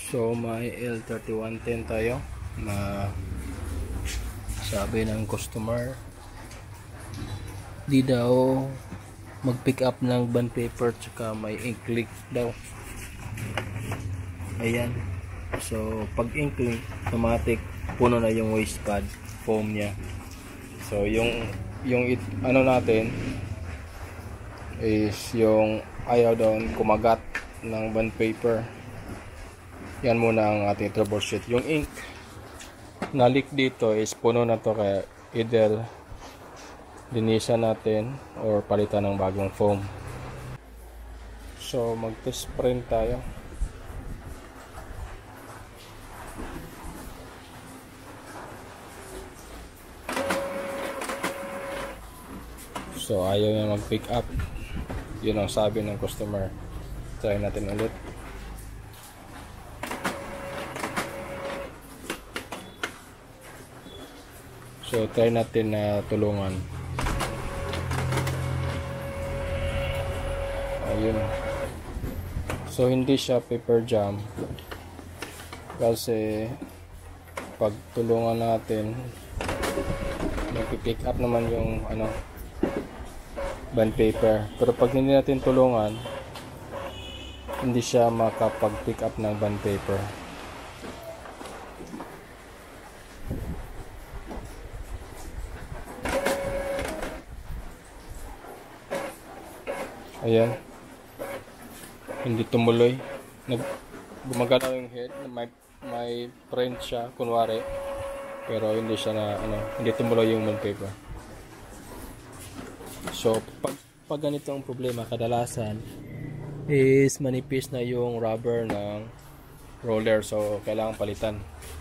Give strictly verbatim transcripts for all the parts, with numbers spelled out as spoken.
So may L thirty-one ten tayo na sabi ng customer di daw mag pick up ng bond paper tsaka may ink leak daw. Ayan, so pag ink leak automatic puno na yung waste pad foam nya. So yung yung it, ano natin is yung ayaw doon kumagat ng bond paper. Yan muna ang ating troubleshoot. Yung ink na leak dito is puno na to, kaya either linisan natin or palitan ng bagong foam. So mag test print tayo. So ayaw niya mag pick up, yun ang sabi ng customer. Try natin ulit. So try natin na tulungan. Ayun. So hindi siya paper jam kasi pag tulungan natin mag-pick up naman yung ano bond paper. Pero pag hindi natin tulungan, hindi siya makapag-pick up ng bond paper. Ayan, hindi tumuloy. Nag gumagana yung head, may may print siya kunwari, pero hindi siya na ano, hindi tumuloy yung bond paper. So pag, pag ganito ang problema, kadalasan is manipis na yung rubber ng roller, so kailangan palitan.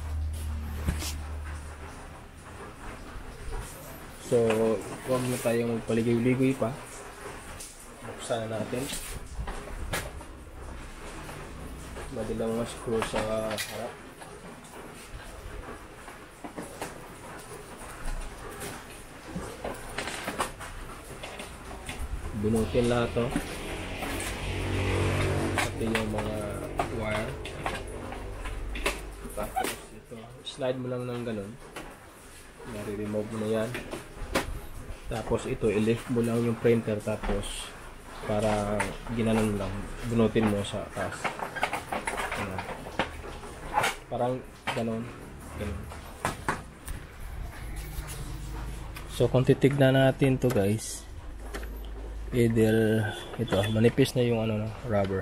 So huwag na tayong magpaligoy-ligoy pa. Buksan na natin. Madilang mga screw sa harap. Bunutin lahat to. Pati yung mga wire. Tapos ito, slide mo lang ng ganun. Nare-remove mo na yan. Tapos ito, i-lift mo lang yung printer, tapos para ginanon lang, bunutin mo sa taas. Ayan. Parang ganon, ganon. So kung titignan natin to guys, either ito, manipis na yung ano na rubber.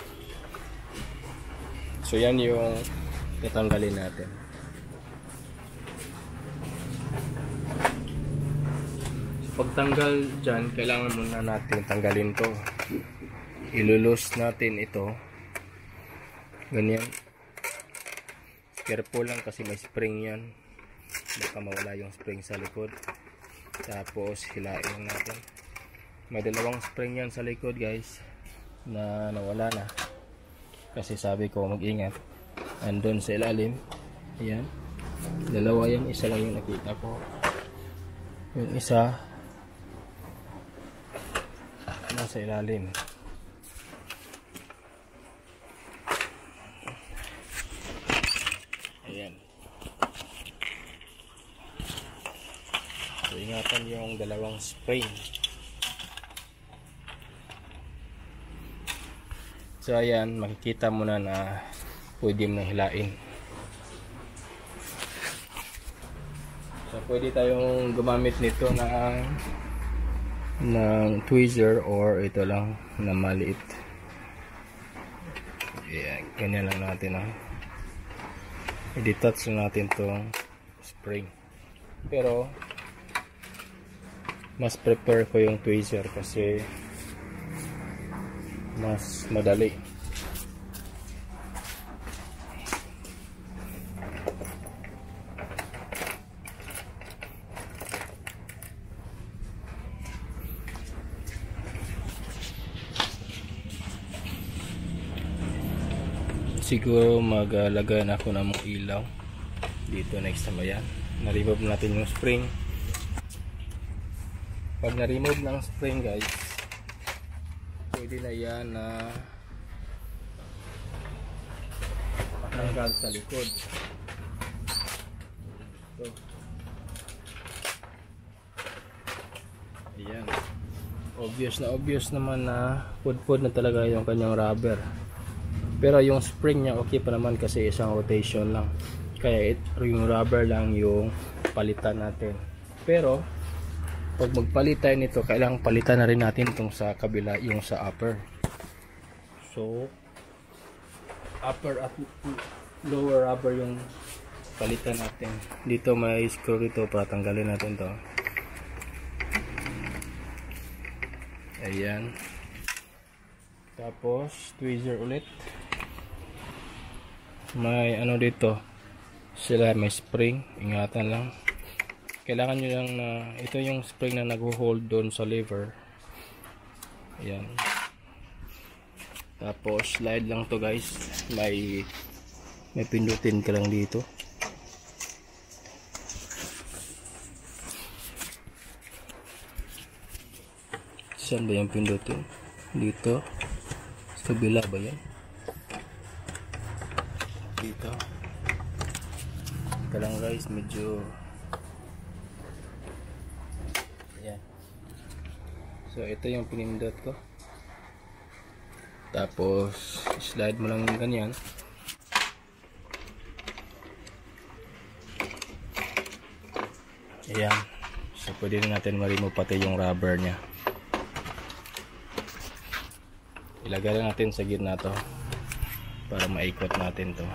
So yan yung tatanggalin natin. Pagtanggal dyan, kailangan muna natin tanggalin to. Ilulus natin ito. Ganyan. Careful lang kasi may spring yan. Baka mawala yung spring sa likod. Tapos hilain natin. May dalawang spring yan sa likod guys, na nawala na. Kasi sabi ko mag-ingat. Andun sa ilalim. Ayan. Dalawa yan. Isa lang yung nakita ko. Yung isa nasa ilalim. Ayan. So ingatan yung dalawang spring. So ayan, makikita mo na na pwede mo na hilain. So pwede tayong gumamit nito na ng tweezer or ito lang na maliit. Ayan, ganyan lang natin ha. I-detach natin tong spring. Pero mas prefer ko yung tweezer kasi mas madali. Siguro maglagay na ako ng ilaw dito next time. Ayan, na-remove natin yung spring. Pag na-remove ng spring guys, pwede na yan na hanggang sa likod. So, ayan. Obvious na obvious naman na pudpud na talaga yung kanyang rubber. Pero yung spring niya okay pa naman kasi isang rotation lang. Kaya it, yung rubber lang yung palitan natin. Pero pag magpalit tayo nito, kailangan palitan na rin natin itong sa kabila, yung sa upper. So upper at lower rubber yung palitan natin. Dito may screw dito para tanggalin natin to. Ayan. Tapos tweezer ulit. May ano dito sila, may spring. Ingatan lang, kailangan nyo lang na ito yung spring na nag-hold doon sa lever. Ayan. Tapos slide lang to guys. May may pindutin ka lang dito. Saan ba yung pindutin? Dito. Sa kabila ba yan? Dito. Ito lang guys, medyo ayan. So ito yung pinindot ko. Tapos slide mo lang yung ganyan. Ayan. So pwede na natin ma-remove pati yung rubber nya. Ilagay lang natin sa gitna to para maikot natin to.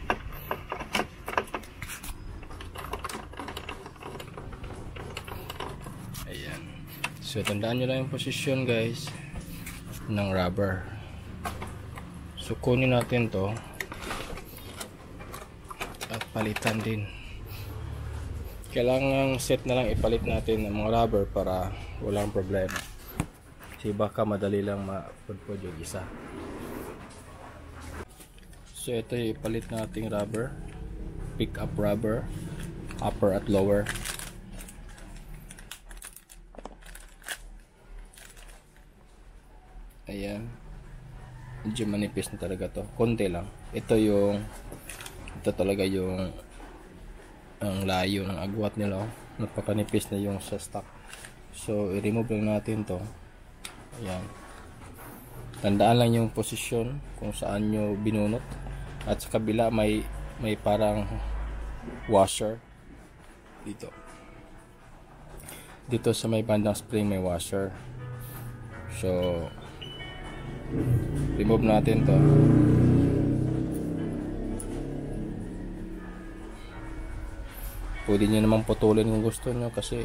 Ayan. So tandaan nyo lang yung posisyon guys ng rubber. So kunin natin to at palitan din. Kailangan set na lang ipalit natin ng mga rubber para walang problema. Kasi baka madali lang mapudpud yung isa. So ito yung ipalit nating rubber. Pick up rubber, upper at lower. Ayan. Medyo manipis na talaga to. Konti lang. Ito yung ito talaga yung ang layo ng agwat nila. Napakanipis na yung sa stock. So i-remove lang natin to. Ayan. Tandaan lang yung posisyon kung saan nyo binunot. At sa kabila may may parang washer dito. Dito sa may bandang spring may washer. So remove natin to. Pwede nyo naman putulin kung gusto nyo kasi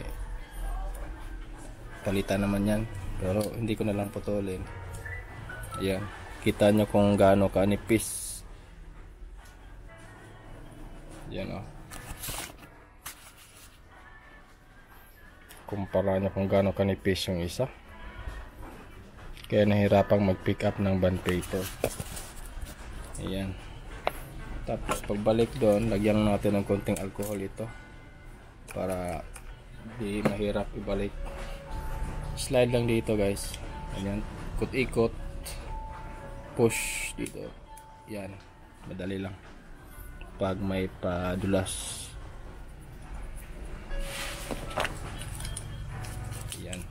palitan naman yan. Pero hindi ko na lang putulin. Ayan. Kita nyo kung gaano kanipis. Ayan o. Kumpara nyo kung gaano kanipis yung isa. Kaya nahirapang mag pick up ng bond paper. Ayan. Tapos pagbalik doon, lagyan natin ng konting alcohol ito. Para di mahirap ibalik. Slide lang dito guys. Ayan. Ikot-ikot. Push dito. Yan. Madali lang. Pag may padulas. Yan.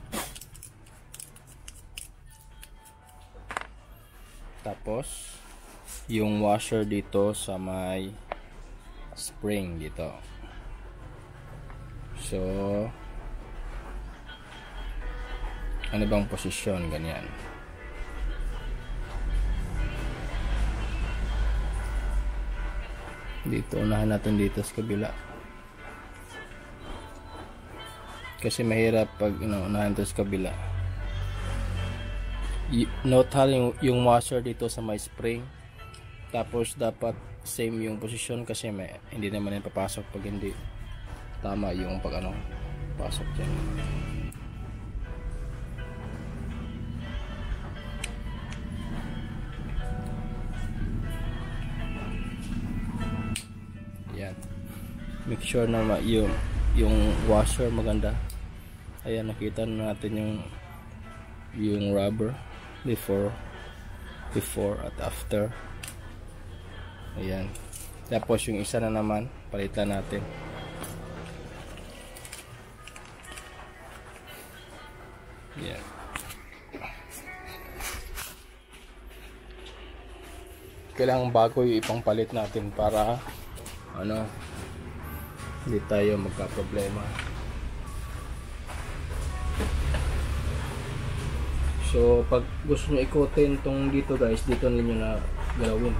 Tapos yung washer dito sa may spring dito. So ano bang posisyon? Ganyan. Dito, unahan natin dito sa kabila. Kasi mahirap pag inuunahan ito sa kabila. Note ha yung, yung washer dito sa may spring. Tapos dapat same yung posisyon kasi may, hindi naman yan papasok pag hindi tama yung pag ano, pasok dyan. Make sure na ma yung, yung washer maganda. Ayan, nakita na natin yung yung rubber before before at after. Ayan. Tapos yung isa na naman palitan natin. Yan. Kailangan bago yung ipangpalit natin para ano, hindi tayo magka-problema. So pag gusto nyo ikotin tong dito guys, dito ninyo na galawin.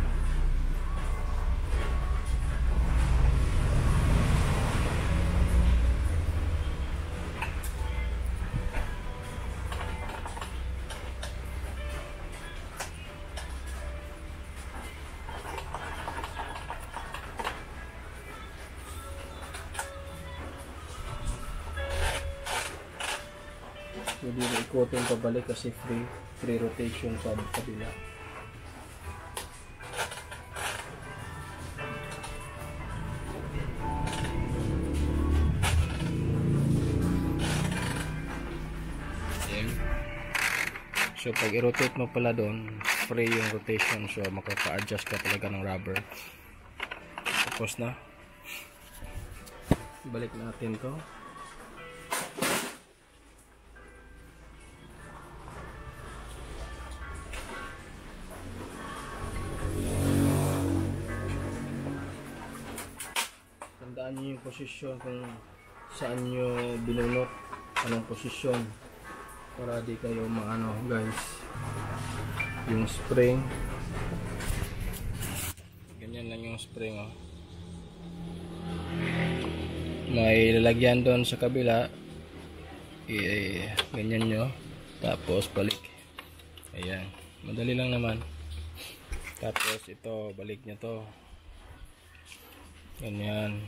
Hindi na ikotin pabalik kasi free free rotation sa kabila. Ayan. So pag i-rotate mo pala doon, free yung rotation, so makaka-adjust ka talaga ng rubber. Tapos na, balik natin to. Tandaan nyo yung posisyon kung saan nyo binunot, anong posisyon, para di kayo maano guys. Yung spring, ganyan lang yung spring oh. May lalagyan doon sa kabila, i ganyan nyo, tapos balik. Ayan, madali lang naman. Tapos ito, balik nyo to, ganyan.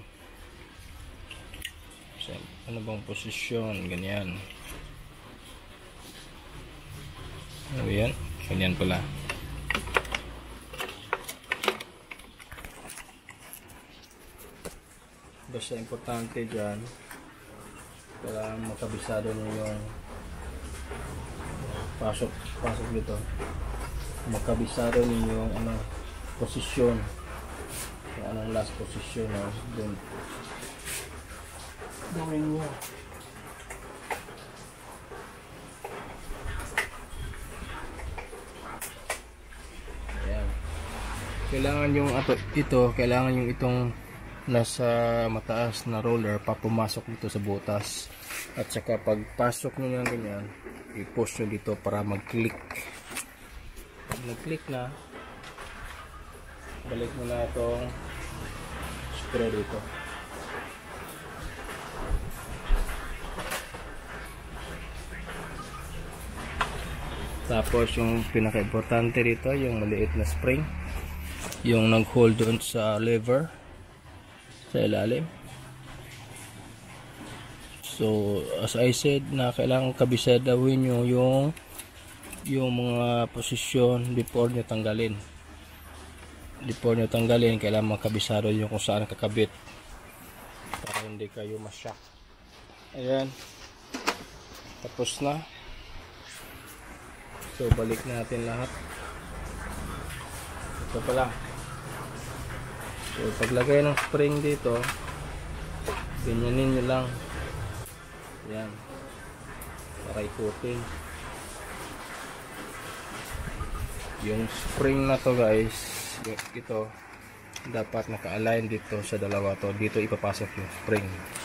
So, ano bang posisyon, ganyan. Ano yan? Ganyan pala. Basta importante dyan, kailangan makabisado nyo yung pasok, pasok dito. Makabisado nyo yung ano, posisyon. Kung anong last posisyon na dun gawin nyo. Ayan. Kailangan yung ato, ito, kailangan yung itong nasa mataas na roller papumasok dito sa butas. At saka pagpasok nyo ng ganyan, i-push nyo dito para mag-click. Pag nag-click na, balik mo na itong screw dito. Tapos yung pinaka-importante dito, yung maliit na spring, yung nag-hold doon sa lever sa ilalim. So as I said, na kailangan kabisadawin nyo yung yung mga posisyon before nyo tanggalin. Before nyo tanggalin, kailangan makabisado nyo kung saan kakabit para hindi kayo ma-shock. Ayan, tapos na. So balik natin lahat. Ito pala. So paglagay ng spring dito, ganyanin nyo lang. Yan, para ikutin. Yung spring na to guys, ito dapat naka-align dito sa dalawa to. Dito ipapasok yung spring.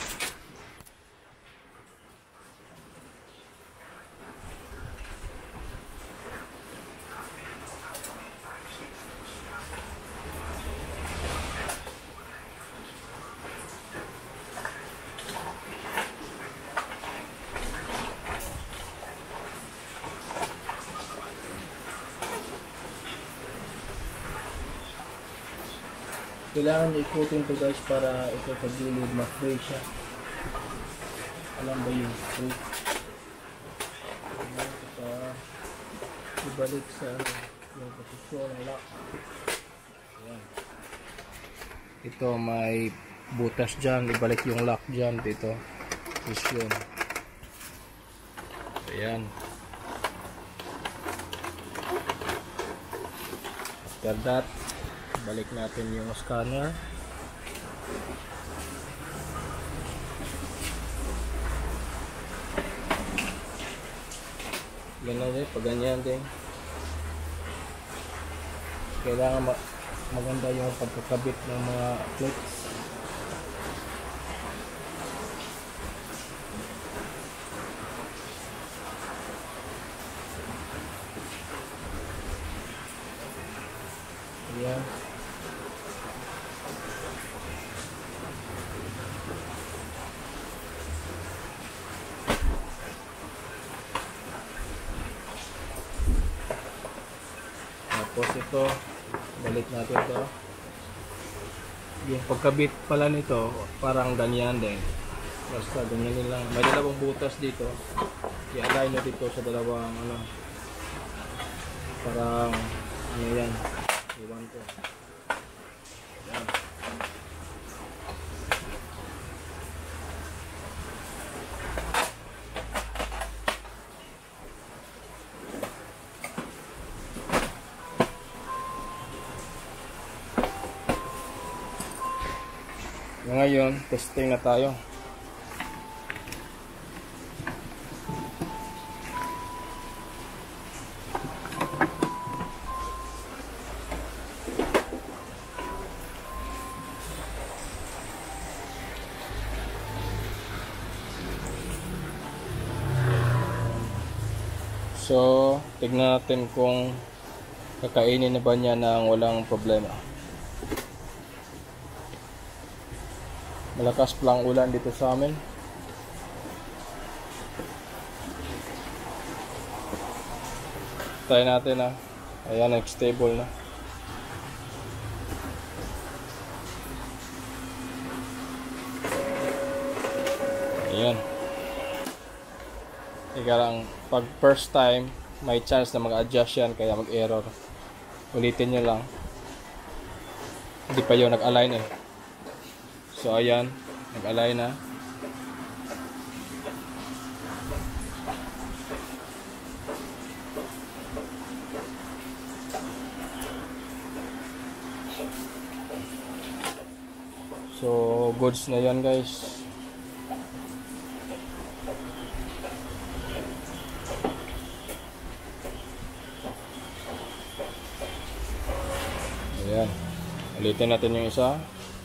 Kailangan ikutin to guys para ito sa gilid ma-free siya. Alam ba yung free? Para ibalik sa yung posisyon ng lock. Ayan. Ito may butas dyan, ibalik yung lock dyan dito. Posisyon. Ayan. After that, balik natin yung scanner. Ganun din, pag ganyan din. Kailangan ma maganda yung pagkakabit ng mga plates. Ayan. Tapos ito, balik natin ito. Yung pagkabit pala nito, parang ganyan din. Basta ganyan lang. May dalawang butas dito. I-align nyo dito sa dalawang ano. Parang ano yan. Iwan ko. Yan. Ngayon, testing na tayo. So, tignan natin kung kakainin na ba niya nang walang problema. Malakas pa lang ulan dito sa amin. Try natin ha. Ayan, nag-stable na. Ayan. Ika lang, pag first time, may chance na mag-adjust yan, kaya mag-error. Ulitin nyo lang. Hindi pa yun nag-align eh. So ayan, nag-align na. So goods na yan guys. Ayan, ulitin natin yung isa.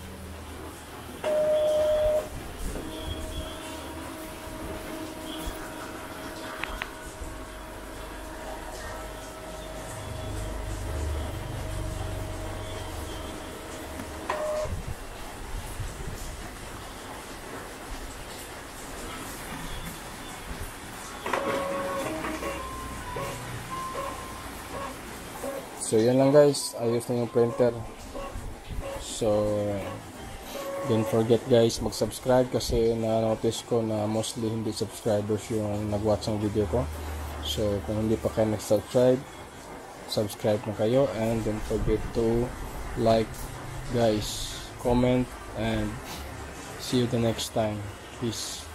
So yan lang guys, ayos na yung printer. So don't forget guys, mag-subscribe kasi na-notice ko na mostly hindi subscribers yung nag-watch ng video ko. So kung hindi pa kayo nag-subscribe, subscribe na kayo, and don't forget to like guys, comment, and see you the next time. Peace.